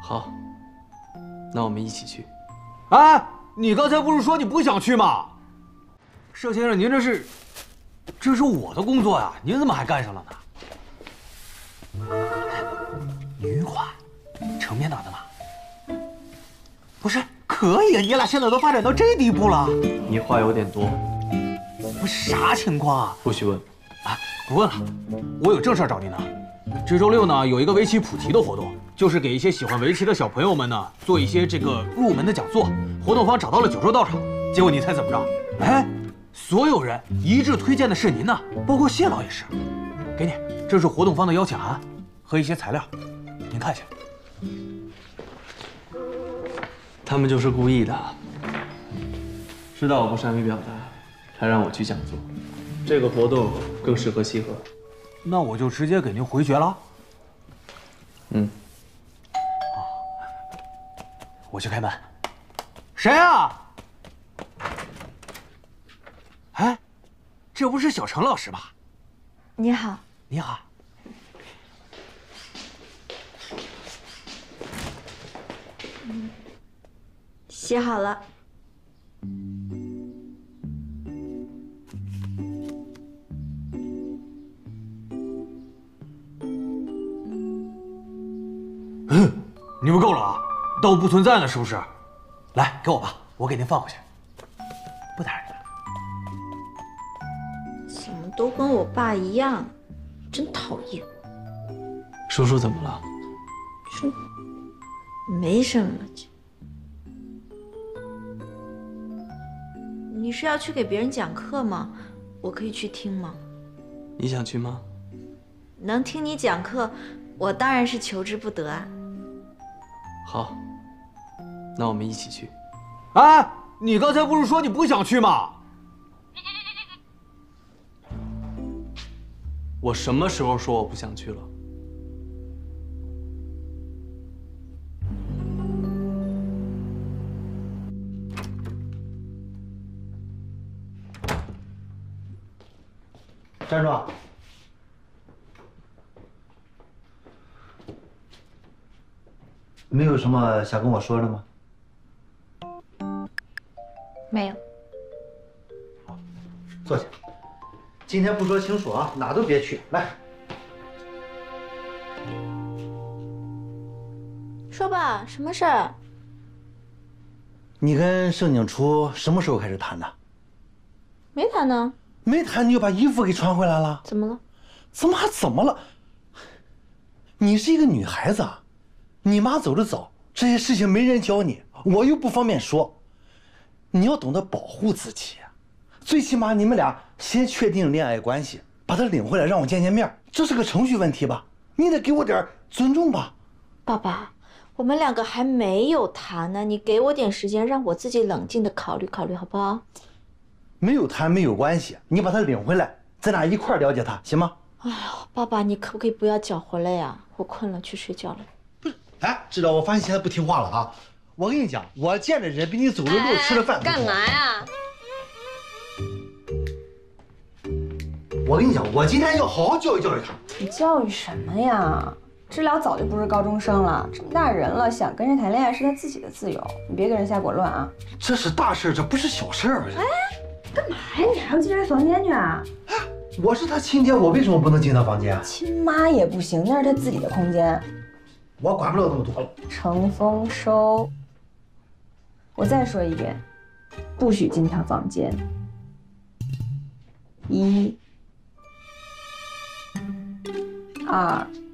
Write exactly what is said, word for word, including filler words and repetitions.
好，那我们一起去。 哎，你刚才不是说你不想去吗？盛先生，您这是，这是我的工作呀，您怎么还干上了呢？女款，成面档的吗？不是，可以，你俩现在都发展到这地步了。 你话有点多。 不是啥情况啊？ 不许问。 啊，不问了，我有正事儿找您呢。这周六呢，有一个围棋普及的活动，就是给一些喜欢围棋的小朋友们呢做一些这个入门的讲座。活动方找到了九州道场，结果你猜怎么着？哎，所有人一致推荐的是您呢，包括谢老也是。给你，这是活动方的邀请函和一些材料，您看一下。 他们就是故意的，知道我不善于表达，还让我去讲座。这个活动更适合西河。 那我就直接给您回绝了。 嗯。 我去开门。谁啊？哎，这不是小程老师吧？ 你好。 你好。 嗯，洗好了。 嗯，你们够了啊！当我不存在呢，是不是？来，给我吧，我给您放回去。不打扰你了。 怎么都跟我爸一样，真讨厌。 叔叔怎么了？ 说没什么。你是要去给别人讲课吗？我可以去听吗？ 你想去吗？ 能听你讲课，我当然是求之不得啊。 好，那我们一起去。 哎，你刚才不是说你不想去吗？ 我什么时候说我不想去了？ 站住！没有什么想跟我说的吗？ 没有。 好，坐下。今天不说清楚啊，哪都别去。来， 说吧，什么事儿？ 你跟盛景初什么时候开始谈的？ 没谈呢。 没谈你就把衣服给穿回来了？ 怎么了？ 怎么还怎么了？你是一个女孩子啊，你妈走得早，这些事情没人教你，我又不方便说。你要懂得保护自己，最起码你们俩先确定恋爱关系，把她领回来让我见见面，这是个程序问题吧？你得给我点尊重吧。 爸爸，我们两个还没有谈呢，你给我点时间，让我自己冷静的考虑考虑，好不好？ 没有谈没有关系，你把她领回来，咱俩一块了解她，行吗？ 哎呦，爸爸，你可不可以不要搅和了呀？我困了，去睡觉了。 不是，哎，知道我发现现在不听话了啊！我跟你讲，我见的人比你走的路、吃的饭都多。 干嘛呀？ 我跟你讲，我今天要好好教育教育他。 你教育什么呀？知了早就不是高中生了，这么大人了，想跟人谈恋爱是他自己的自由，你别给人瞎裹乱啊！ 这是大事，这不是小事儿。 哎，干嘛呀？你还要进人房间去啊？ 我是他亲爹，我为什么不能进他房间？ 亲妈也不行，那是他自己的空间， 我管不了那么多了。 程丰收，我再说一遍，不许进他房间。一、二。